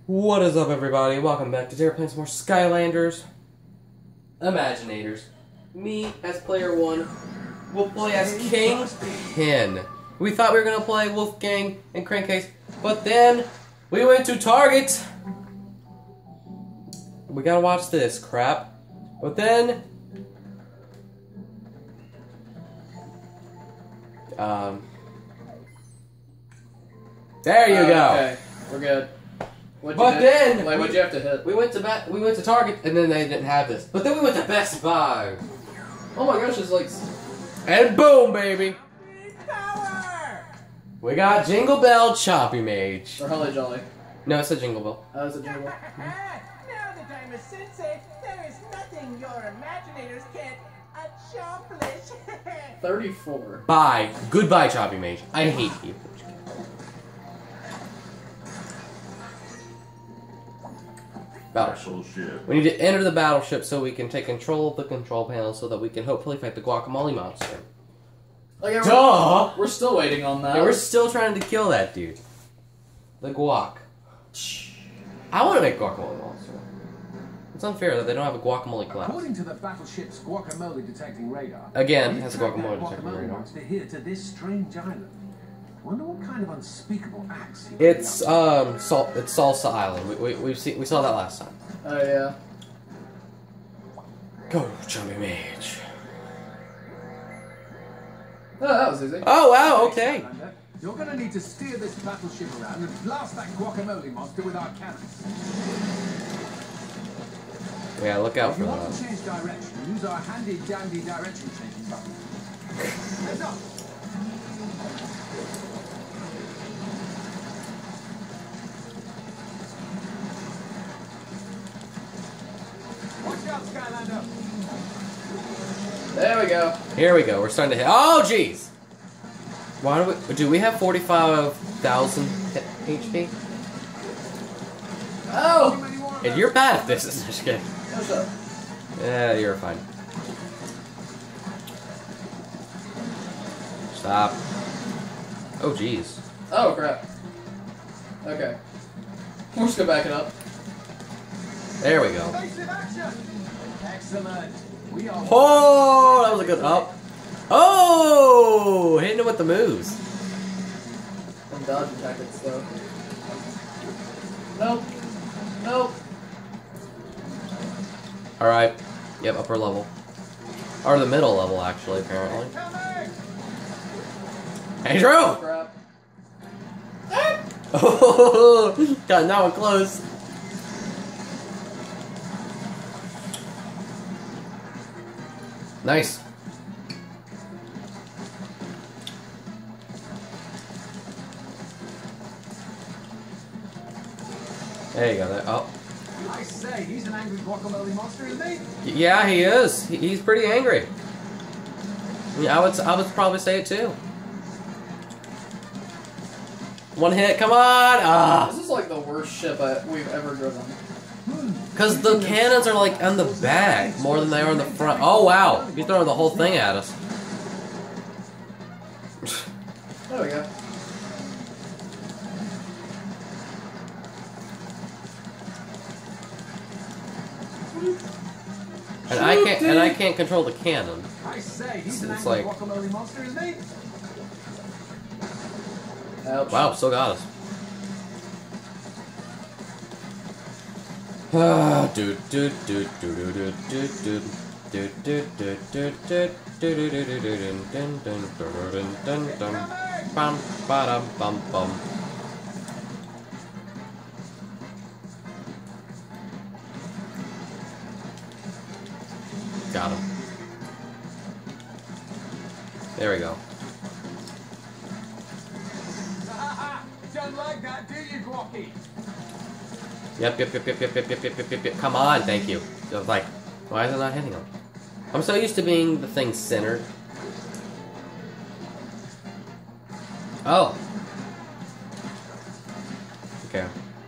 What is up, everybody? Welcome back to Dare playing some more Skylanders Imaginators. Me as player 1 will play as King Ken. We thought we were gonna play Wolfgang and Crankcase, but then we went to Target. We gotta watch this crap. But then there you go. Okay, we're good. What'd you have to hit? We went to Target, and then they didn't have this. But then we went to Best Buy. Oh my gosh, it's like... And boom, baby! We got Jingle Bell Choppy Mage. Or Holly Jolly. No, it's a Jingle Bell. Oh, it's a Jingle Bell. Now that I'm a sensei, there is nothing your imaginators can't accomplish. 34. Bye. Goodbye, Choppy Mage. I hate you. Battleship. We need to enter the battleship so we can take control of the control panel so that we can hopefully fight the Guacamole monster. Like, Duh! We're still waiting on that. Yeah, we're still trying to kill that dude. The guac. I want to make Guacamole monster. It's unfair that they don't have a guacamole class. According to the battleship's guacamole detecting radar, Again, it has a guacamole detecting radar. monster here to this strange island. Wonder what kind of unspeakable acts. It's Salsa Island. We saw that last time. Oh yeah. Go, Choppy Mage. Oh, that was easy. Oh wow, okay. You're gonna need to steer this battleship around and blast that guacamole monster with our cannons. Yeah, look out If for you want to that. change direction, use our handy dandy direction changing button. Heads up! Watch out, Skylander! There we go. Here we go. We're starting to hit. Oh jeez. Why do we have 45,000 HP? Oh! And you're bad at this. Is just kidding. What's up? Yeah, you're fine. Stop. Oh jeez. Oh crap. Okay. We're just gonna back it up. There we go. Evasive action! Excellent! We are... Oh, that was a good up. Oh, hitting it with the moves. Some dodging tactics though. Nope. Nope. All right. Yep, upper level. Or the middle level, actually, apparently. Hey, Drew! Oh, crap. Oh, got that one close. Nice. There you go. There. Oh. I say, he's an angry guacamole monster, isn't he? Yeah, he is. He's pretty angry. Yeah, I would probably say it too. One hit, come on! Ah! This is like the worst ship we've ever driven. Because the cannons are like on the back more than they are in the front. Oh wow! You're throwing the whole thing at us. There we go. And I can't control the cannon. I say, he's an It's angry like- guacamole monster, isn't he? Ouch. Wow, still got us. Ah, do do do do do do do do. Do do do do do do do do do do dun dun dun dun dun dun. Bum ba bum bum. Got him. There we go. Don't like that, do you, Guacky? Yep. Come on, thank you. I was like, why is it not hitting him? I'm so used to being the thing centered. Oh. Okay.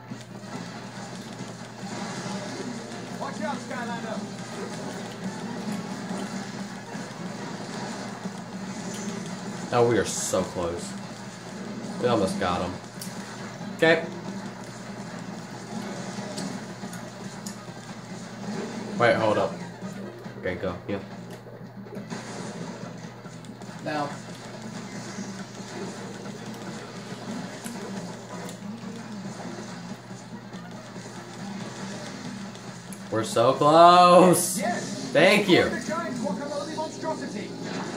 Watch out, Skylander! Oh, we are so close. We almost got him. Okay. Wait, hold up. Okay, go. Yeah. Now. We're so close. Yes. Thank you. The giant guacamole monstrosity.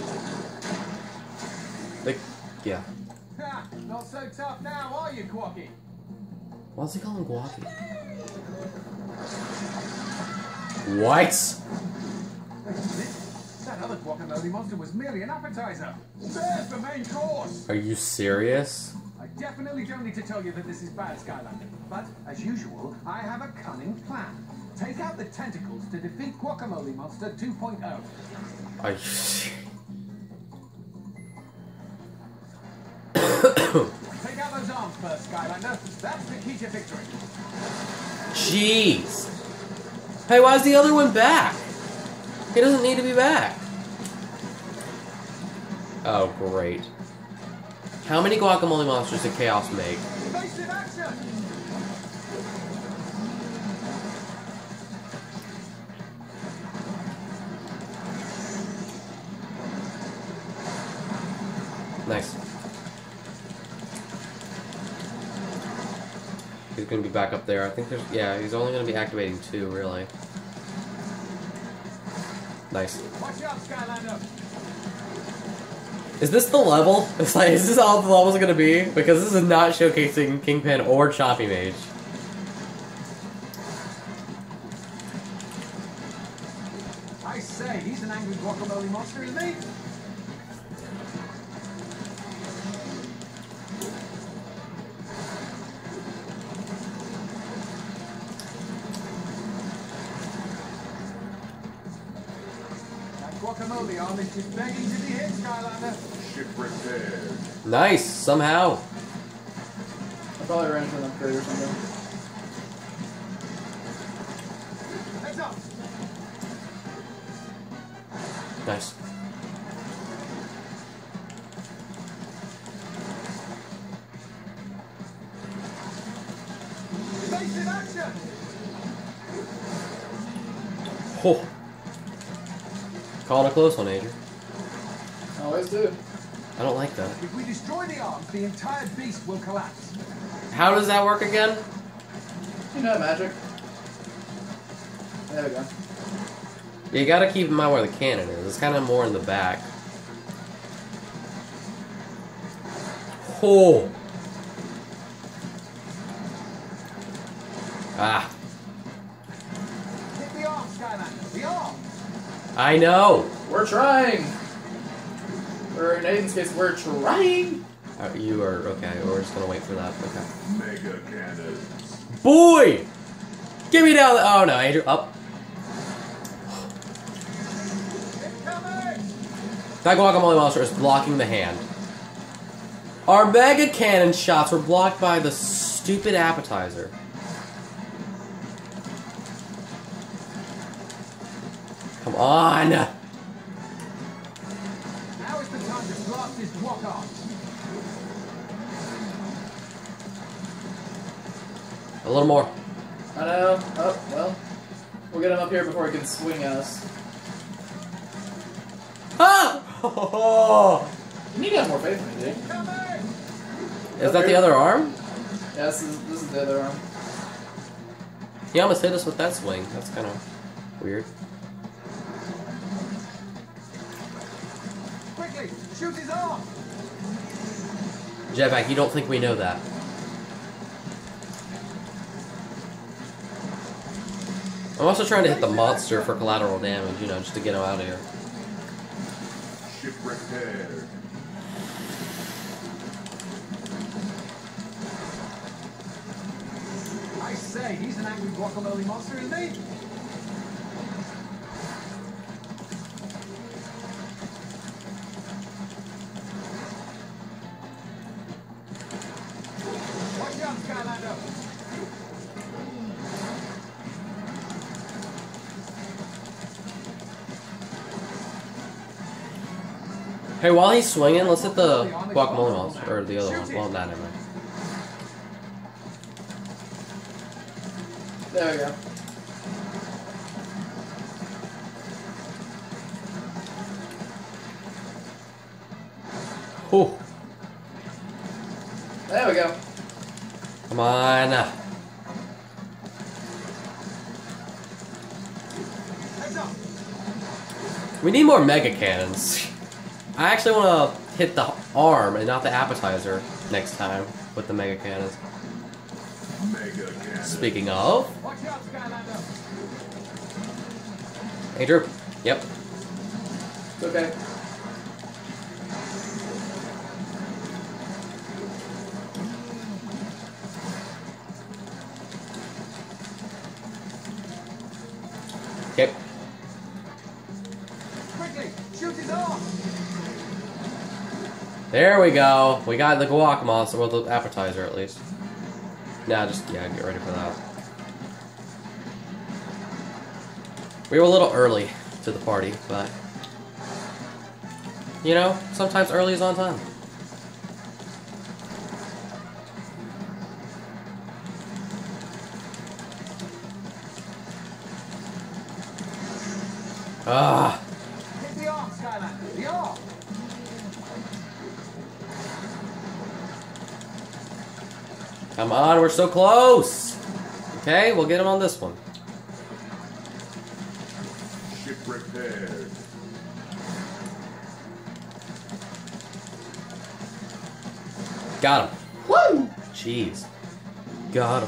Yeah. Ha, not so tough now, are you, Quacky? Why's he calling Guacky? What? That other guacamole monster was merely an appetizer. There's the main course. Are you serious? I definitely don't need to tell you that this is bad, Skylander. But, as usual, I have a cunning plan. Take out the tentacles to defeat Guacamole Monster 2.0. Are you... Take out those arms first, Skylander. That's the key to victory. Jeez. Hey, why's the other one back? He doesn't need to be back. Oh, great. How many guacamole monsters did Chaos make? Evasive action! Nice. He's gonna be back up there. I think there's... Yeah, he's only gonna be activating 2, really. Nice. Watch out, Skylander! Is this the level? It's like, is this all the level's gonna be? Because this is not showcasing Kingpin or Choppy Mage. I say, he's an angry guacamole monster, isn't he? That guacamole arm is just begging to be hit, Skylander. Ship repaired. Nice, somehow. I probably ran into an upgrade or something. Heads up! Nice. Evasive action! Oh. Calling a close one, Adrian. Always do. I don't like that. If we destroy the arms, the entire beast will collapse. How does that work again? You know magic. There we go. You gotta keep in mind where the cannon is. It's kind of more in the back. Oh. Ah. Hit the arm, Skylander. The arm! I know. We're trying! Or in Aiden's case, we're trying! You are okay. We're just gonna wait for that. Okay. Mega cannons. Boy, get me down. Oh no, Andrew, up. That guacamole monster is blocking the hand. Our mega cannon shots were blocked by the stupid appetizer. Come on. Now is the time to blast his guac arm. A little more. I know. Oh, well. We'll get him up here before he can swing at us. Ah! Oh, You need to have more faith in me, dude. is that the other arm? Yeah, this is the other arm. He almost hit us with that swing. That's kind of weird. Quickly, shoot his arm! Jetpack, you don't think we know that? I'm also trying to hit the monster for collateral damage, you know, just to get him out of here. Ship repaired. I say, he's an angry guacamole monster, isn't he? Watch out, Skylander! Hey, while he's swinging, let's hit the guacamole monster, or the other one. Well, not anyway. There we go. Oh, There we go. come on. Heads up. We need more mega cannons. I actually want to hit the arm and not the appetizer next time with the mega cannons. Mega cannon. Speaking of, Watch out, Skylander. hey Drew. Yep. It's okay. Okay. Quickly, shoot his arm. There we go. We got the guac monster, well, the appetizer at least. Nah, just, yeah, get ready for that. We were a little early to the party, but... You know, sometimes early is on time. Ah, Hit the arm, Skylander. The arm. come on, we're so close! Okay, we'll get him on this one. Ship repaired. Got him. Woo! Jeez. Got him.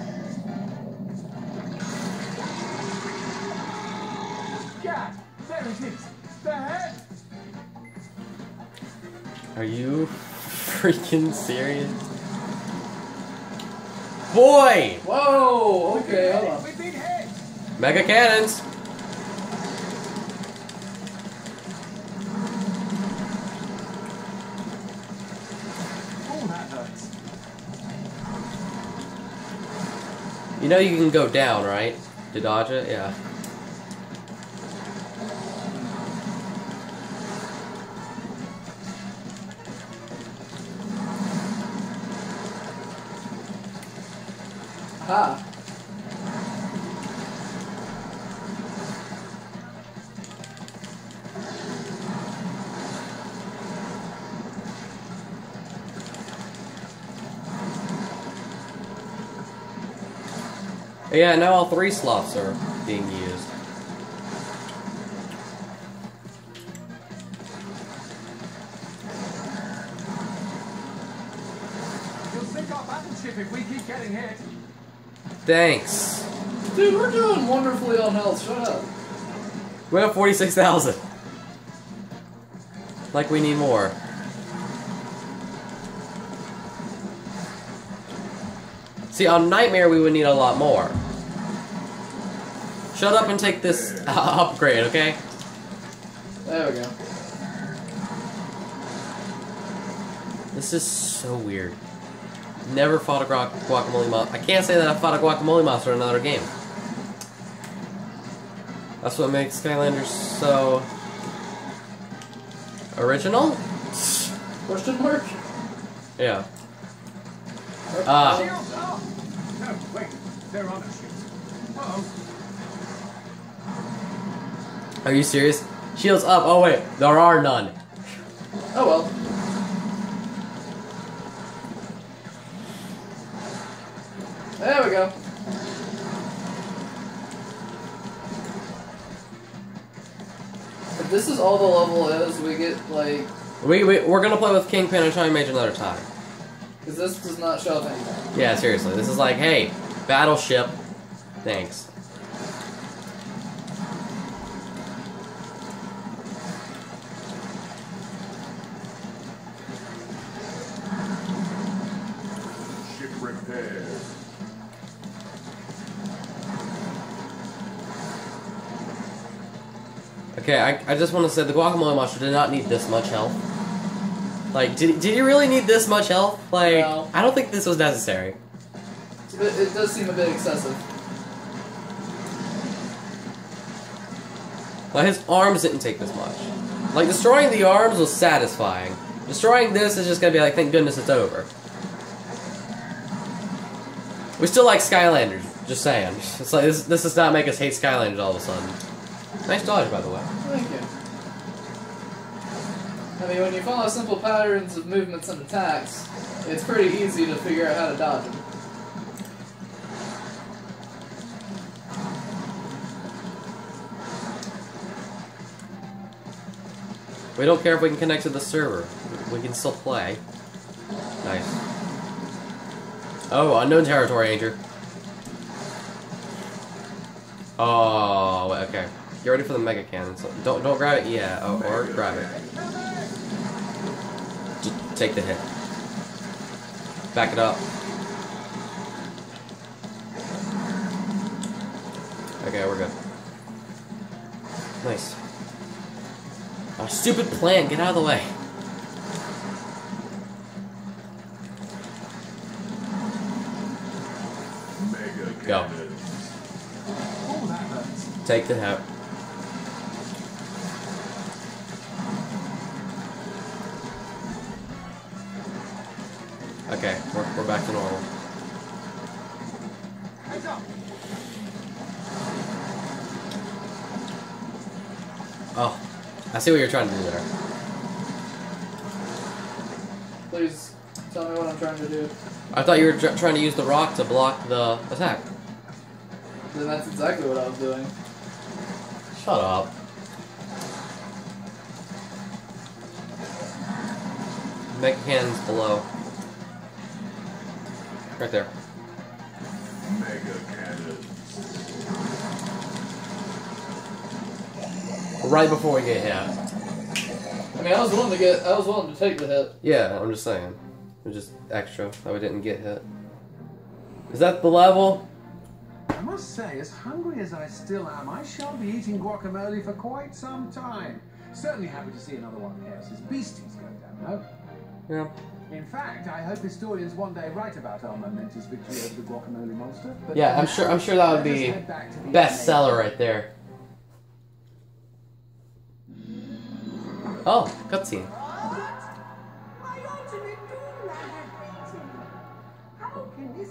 Yeah, there it is. The head. Are you freaking serious? Boy! Whoa! Okay, hold on. We've been hit. Mega cannons! Oh, that hurts. You know you can go down, right? To dodge it? Yeah. Ha! Yeah, now all 3 slots are being used. You'll sink our battleship if we keep getting hit. Thanks. Dude, we're doing wonderfully on health. Shut up. We have 46,000. Like we need more. See, on Nightmare we would need a lot more. Shut up and take this upgrade, okay? There we go. This is so weird. Never fought a guacamole monster. I can't say that I fought a guacamole monster in another game. That's what makes Skylanders so original? Question mark? Yeah. Ah. Shields up. No, wait. There are no shields. Uh-oh. Are you serious? Shields up. Oh wait, there are none. Oh well. There we go. If this is all the level is, we get like... We're gonna play with Kingpin and Shiny Mage another time. Because this does not show up anything. Yeah, seriously. This is like, hey, battleship. Thanks. Ship repaired. Okay, I just want to say the guacamole monster did not need this much health. Like, did you really need this much health? Like, No. I don't think this was necessary. It's a bit, it does seem a bit excessive. Like, his arms didn't take this much. Like, destroying the arms was satisfying. Destroying this is just gonna be like, thank goodness it's over. We still like Skylanders, just saying. It's like, this does not make us hate Skylanders all of a sudden. Nice dodge, by the way. Thank you. I mean, when you follow simple patterns of movements and attacks, it's pretty easy to figure out how to dodge them. We don't care if we can connect to the server. We can still play. Nice. Oh, unknown territory, Ranger. Oh, okay. Get ready for the mega cannon. So don't grab it yet. Oh, or grab it. Just take the hit. Back it up. Okay, we're good. Nice. Oh, stupid plan. Get out of the way. Mega Go. cannon. Oh, that hurts. Take the hit. Okay, we're back to normal. Heads up. Oh, I see what you're trying to do there. Please tell me what I'm trying to do. I thought you were trying to use the rock to block the attack. Then that's exactly what I was doing. Shut up. Mega cannons below. Right there. Mega cannon. Right before we get hit. I mean, I was willing to take the hit. Yeah, I'm just saying. It was just extra that we didn't get hit. Is that the level? I must say, as hungry as I still am, I shan't be eating guacamole for quite some time. Certainly happy to see another one of Chaos's beasties go down, though. Yeah. In fact, I hope historians one day write about our momentous victory over the guacamole monster. But Yeah, I'm sure that would let us be head back to the bestseller right there. Oh, cutscene. My ultimate Doomlander greeting. How can this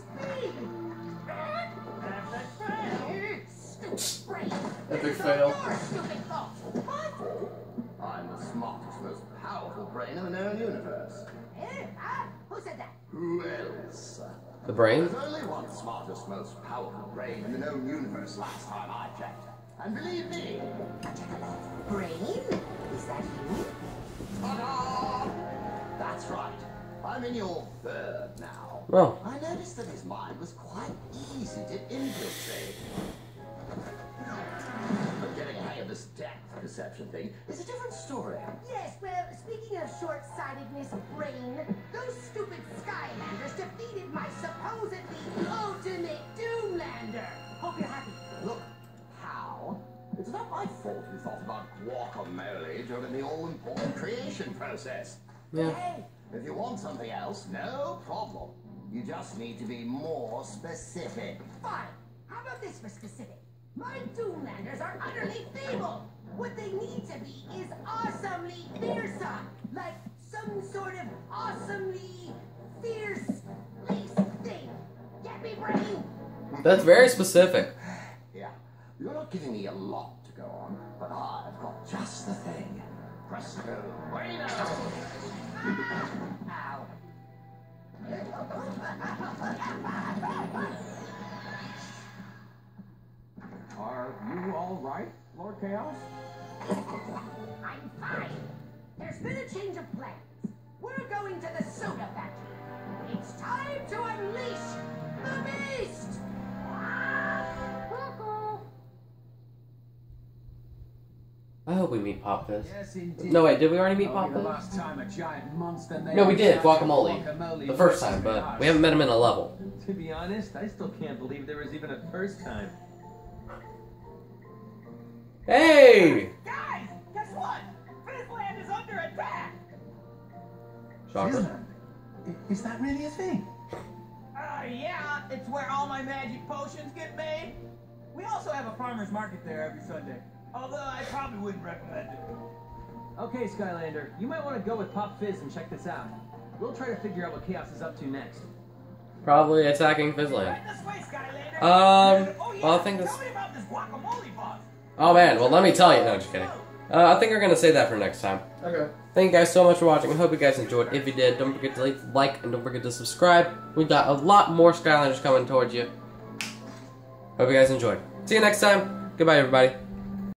be? Stupid brain. Epic fail. Your stupid thoughts. My fault. I'm the smartest, most powerful brain in the known universe. Eh? Huh? Who said that? Who else? The brain? There's only one smartest, most powerful brain in the known universe last time I checked. And believe me, Brain? Is that you? ta-da! That's right. I'm in your third now. Oh. I noticed that his mind was quite easy to infiltrate. But getting a hang of this depth perception thing is a different story. Yes, well, speaking of short-sightedness, Brain, those stupid Skylanders defeated my supposedly ultimate Doomlander. Hope you're happy. Look, how? It's not my fault you thought about guacamole during the all-important creation process. Yeah. Hey, If you want something else, no problem. You just need to be more specific. fine. How about this for specific? My Doomlanders are utterly feeble. What they need to be is awesomely fearsome. Like some sort of awesomely fierce lace thing. Get me, Brain? That's very specific. Yeah, you're not giving me a lot to go on, but I've got just the thing. Presto, bueno! Ow. Are you all right, Lord Chaos? I'm fine. There's been a change of plans. We're going to the soda factory. It's time to unleash the beast! I hope we meet Pop Fizz. Yes, indeed. No, wait, did we already meet Pop Only the Fizz? last time a giant monster named No, we did, Guacamole Guacamole. The first time, but us. we haven't met him in a level. To be honest, I still can't believe there was even a first time. Hey! Guys, guess what? Fizzland is under attack! Shocker. Is that really a thing? Yeah, it's where all my magic potions get made. We also have a farmer's market there every Sunday. Although I probably wouldn't recommend it. Okay, Skylander, you might want to go with Pop Fizz and check this out. We'll try to figure out what Chaos is up to next. Probably attacking Fizzland. Right this way, Skylander. Oh, yeah, well, I think tell that's... me about this guacamole boss. Oh man, well let me tell you. No, just kidding. I think we're gonna save that for next time. Okay. Thank you guys so much for watching. I hope you guys enjoyed. If you did, don't forget to leave a like and don't forget to subscribe. We got a lot more Skylanders coming towards you. Hope you guys enjoyed. See you next time. Goodbye, everybody.